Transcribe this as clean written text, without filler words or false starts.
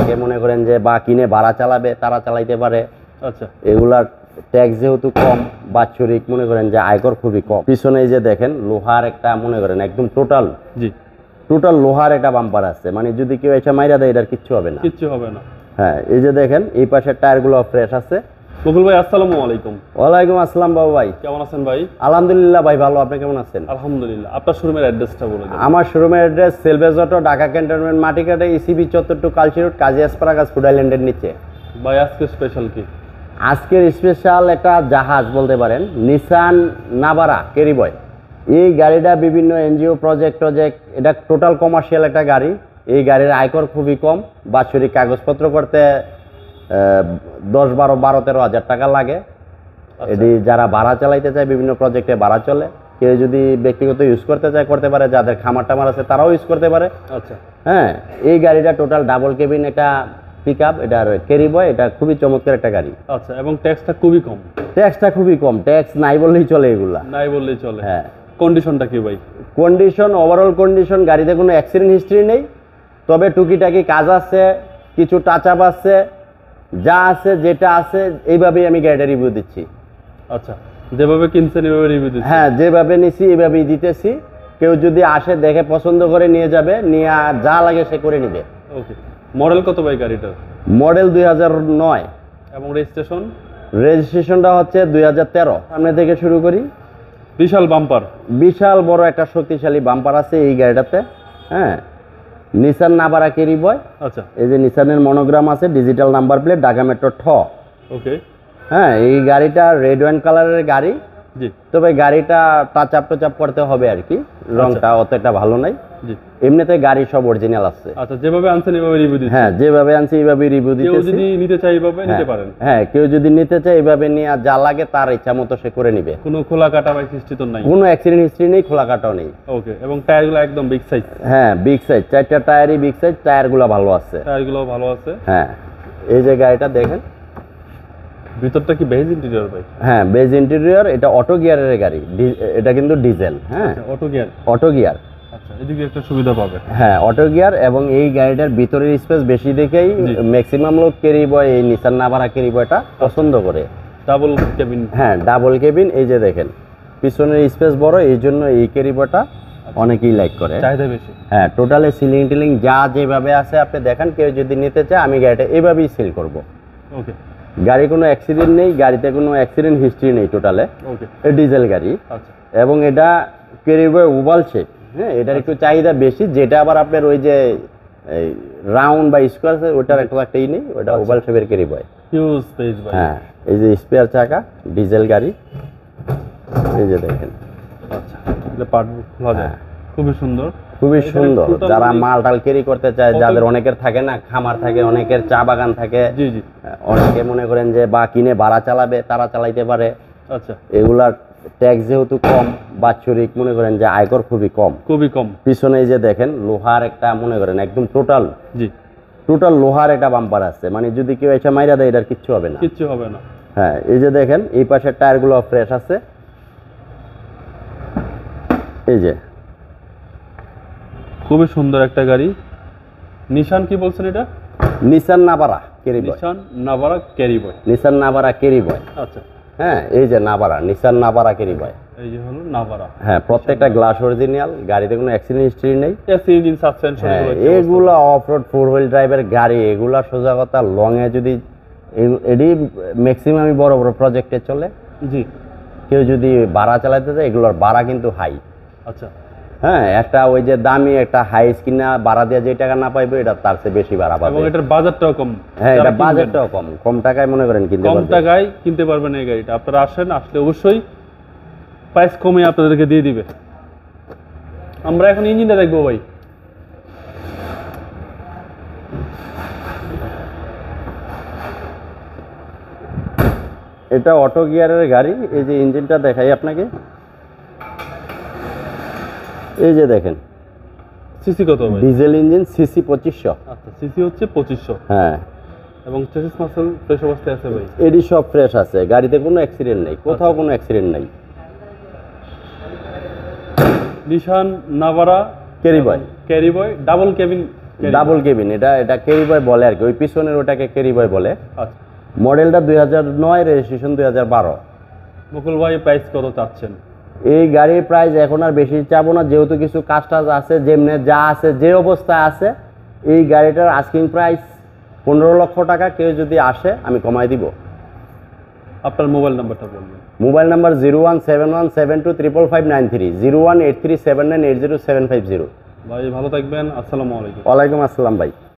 অনেকে মনে করেন যে বা কিনে ভাড়া চালাবে তারা চালাইতে পারে। আচ্ছা, এগুলার ট্যাক্স যেহেতু কম, বাৎসরিক মনে করেন যে আয়কর খুবই কম। পিছনে এই যে দেখেন লোহার একটা মনে করেন একদম টোটাল লোহার একটা বাম্পার আছে, মানে যদি কেউ এসে মাইরা দেয় এটার কিচ্ছু হবে না, কিচ্ছু হবে না। হ্যাঁ, এই যে দেখেন এই পাশের টায়ারগুলো ফ্রেশ আছে। বকুল ভাই আসসালামু আলাইকুম। ওয়ালাইকুম আসসালাম বাবু ভাই, কেমন আছেন ভাই? আলহামদুলিল্লাহ ভাই ভালো, আপনি কেমন আছেন? আলহামদুলিল্লাহ। আপনার শোরুমের অ্যাড্রেসটা বলে দিন। আমার শোরুমের address salvage auto, Dhaka cantonment, Matikata, ECB চত্বর to Kalshi road, Kazi asparagus food আইল্যান্ডের নিচে। ভাই আজকে স্পেশাল কি? আজকের স্পেশাল একটা জাহাজ বলতে পারেন, নিসান নাভারা ক্যারিবয়। এই গাড়িটা বিভিন্ন এনজিও প্রজেক্ট, এটা টোটাল কমার্শিয়াল একটা গাড়ি। এই গাড়ির আয়কর খুবই কম, বাৎসরিক কাগজপত্র করতে 10-12-13 হাজার টাকা লাগে। এটি যারা ভাড়া চালাইতে চায় বিভিন্ন প্রজেক্টে ভাড়া চলে, কেউ যদি ব্যক্তিগত ইউজ করতে চায় করতে পারে, যাদের খামার টামার আছে তারাও ইউজ করতে পারে। আচ্ছা, হ্যাঁ, এই গাড়িটা টোটাল ডাবল কেবিন একটা পিক আপ, এটার ক্যারিবয়, এটা খুবই চমৎকার একটা গাড়ি। আচ্ছা, এবং ট্যাক্সটা খুবই কম। ট্যাক্স নাই বললেই চলে, এগুলা নাই বললেই চলে। হ্যাঁ, কন্ডিশনটা কি ভাই? কন্ডিশন, ওভারঅল কন্ডিশন, গাড়িতে কোনো অ্যাক্সিডেন্ট হিস্ট্রি নেই, তবে টুকিটাকি কাজ আছে, কিছু টাচ আপ আছে, যা আছে যেটা আছে এইভাবেই আমি গাড়িটা রিভিউ দিচ্ছি। আচ্ছা, যেভাবে কিনছেন এইভাবে রিভিউ দিচ্ছি? হ্যাঁ, যেভাবে নিছি এইভাবেই দিতেছি। কেউ যদি আসে দেখে পছন্দ করে নিয়ে যাবে, নিয়ে যা লাগে সে করে নিবে। ওকে, মডেল কত ভাই গাড়িটার? মডেল 2009। এবং রেজিস্ট্রেশনটা হচ্ছে 2013। সামনে থেকে শুরু করি। বিশাল বাম্পার, বিশাল বড় একটা শক্তিশালী বাম্পার আছে এই গাড়িটাতে। হ্যাঁ, নিসান নাভারা ক্যারিবয়। আচ্ছা, এই যে নিসানের মনোগ্রাম আছে, digital number plate, Dhaka metro ঠ। ওকে, হ্যাঁ, এই গাড়িটা রেড ওয়াইন কালারের গাড়ি। জি, তবে গাড়িটা টাচ আপ করতে হবে আর কি, রংটা অতটা ভালো নাই। জি, এমনিতে গাড়ি সব অরিজিনাল আছে। আচ্ছা, যেভাবে আনছেন এইভাবে রিভিউ দিচ্ছেন? হ্যাঁ, যেভাবে আনছি এইভাবে রিভিউ দিতেছি। কেউ যদি নিতে চায় এইভাবে নিতে পারেন। হ্যাঁ, কেউ যদি নিতে চায় এইভাবে নিয়ে যা লাগে তার ইচ্ছা মতো সে করে নিবে। কোনো খোলা কাটা বা হিস্ট্রি তো নাই? কোনো অ্যাক্সিডেন্ট হিস্ট্রি নেই, খোলা কাটাও নেই। ওকে, এবং টায়ারগুলো একদম বিগ সাইজ? হ্যাঁ, বিগ সাইজ, 4টা টায়ারই বিগ সাইজ, টায়ারগুলো ভালো আছে। হ্যাঁ, এই যে গাড়িটা দেখেন, ভিতরটা কি বেজ ইন্টেরিয়র ভাই? হ্যাঁ, বেজ ইন্টেরিয়র। এটা অটো গিয়ারের গাড়ি, এটা কিন্তু ডিজেল। হ্যাঁ, অটো গিয়ার। আচ্ছা, এদিকে একটা সুবিধা পাবে। হ্যাঁ, অটো গিয়ার, এবং এই গাড়িটার ভিতরের স্পেস বেশি দেখেই ম্যাক্সিমাম লোক ক্যারিবয়, এই নিসান নাভারা ক্যারিবয়টা পছন্দ করে। Double cabin? হ্যাঁ, ডাবল কেবিন। এই যে দেখেন পিছনের স্পেস বড়, এই জন্য এই ক্যারিবয়টা অনেকেই লাইক করে, চাহিদা বেশি। হ্যাঁ, টোটালে সিলিং টিলিং যা যেভাবে আছে আপনি দেখেন, কেউ যদি নিতে চায় আমি গাড়িটা এইভাবেই সেল করব। ওকে, গাড়ি কোনো অ্যাক্সিডেন্ট নেই, গাড়িতে কোনো অ্যাক্সিডেন্ট হিস্ট্রি নেই টোটালে। ওকে, ডিজেল গাড়ি। আচ্ছা, এবং এটা ক্যারিবয় ওভাল শেপ। হ্যাঁ, এটার একটু চাহিদা বেশি, যেটা আবার আপনার ওই যে রাউন্ড বা স্কোয়ার আছে ওটার একটাই নেই, ওটা ওভাল শেপের ক্যারিবয়। হিউজ স্পেস ভাই। হ্যাঁ, এই যে স্পেয়ার চাকা, ডিজেল গাড়ি, এই যে দেখেন। আচ্ছা, এটা পার্ট খোলা যায়, খুবই সুন্দর, খুবই সুন্দর। যারা মাল টাল ক্যারি করতে চায়, যাদের অনেকের থাকে না, খামার থাকে, অনেকের চা বাগান থাকে, জি জি, অনেকে মনে করেন যে বা কিনে ভাড়া চালাবে তারা চালাইতে পারে। আচ্ছা, এগুলার ট্যাক্স যেহেতু কম, বাৎসরিক মনে করেন যে আয়কর খুবই কম। পিছনে এই যে দেখেন লোহার একটা মনে করেন একদম টোটাল লোহার একটা বাম্পার আছে, মানে যদি কেউ এসে মাইরা দেয় এটার কিচ্ছু হবে না। হ্যাঁ, এই যে দেখেন এই পাশের টায়ারগুলো ফ্রেশ আছে। এই যে খুবই সুন্দর একটা গাড়ি। নিসান কি বলছেন এটা? Nissan Navara Carryboy. Nissan Navara Carryboy. আচ্ছা, হ্যাঁ, এই যে নাভারা, নিসান নাভারা ক্যারিবয়, এই যে হলো নাভারা। হ্যাঁ, প্রত্যেকটা গ্লাস অরিজিনাল, গাড়িতে কোনো অ্যাক্সিডেন্ট হিস্ট্রি নেই। ইঞ্জিন সাসপেনশন, এগুলো অফ রোড 4 হুইল ড্রাইভের গাড়ি, এগুলা সোজা কথা লং এ যদি এডি ম্যাক্সিমামই বড় বড় প্রজেক্টে চলে। জি, কেউ যদি ভাড়া চালাতে চায় এগুলোর ভাড়া কিন্তু হাই। আচ্ছা, হ্যাঁ, একটা ওই যে দামি একটা হাই কিনা ভাড়া দিয়ে যে টাকা না পাইবে, এটা তার চেয়ে বেশি ভাড়া পাবে, এবং এটার বাজেটটাও কম। হ্যাঁ, এটা বাজেটটাও কম টাকায় মনে করেন কিনতে পারবেন এই গাড়িটা। আপনারা আসেন, আসলে অবশ্যই প্রাইস কমে আপনাদেরকে দিয়ে দিবে। আমরা এখন ইঞ্জিনটা দেখবো ভাই। এটা অটো গিয়ারের গাড়ি। এই যে ইঞ্জিনটা দেখাই আপনাকে, এই যে দেখেন সিসি কত ভাই? Diesel engine, CC 2500। আচ্ছা, সিসি হচ্ছে 2500। হ্যাঁ, এবং চেসিস মাসল ফ্রেশ অবস্থায় আছে ভাই? এডি সব ফ্রেশ আছে, গাড়িতে কোনো অ্যাক্সিডেন্ট নেই, কোথাও কোনো অ্যাক্সিডেন্ট নাই। Nissan Navara Carryboy double cabin double cabin, এটা ক্যারি বয় বলে আর কি, ওই পিছনের ওটাকে ক্যারি বয় বলে। আচ্ছা, মডেলটা 2009, রেজিস্ট্রেশন 2012। মুকুল ভাই প্রাইস কত চাচ্ছেন? এই গাড়ির প্রাইস এখন আর বেশি চাবো না, যেহেতু কিছু কাজ টাজ আছে, যেমনি যা আছে যে অবস্থায় আছে, এই গাড়িটার আস্কিং প্রাইস 15 লক্ষ টাকা। কেউ যদি আসে আমি কমাই দিব। আপনার মোবাইল নাম্বারটা বলবেন। Mobile number 017172555930, 018379807550। ভাই ভালো থাকবেন, আসসালামু আলাইকুম। ওয়ালাইকুম আসসালাম ভাই।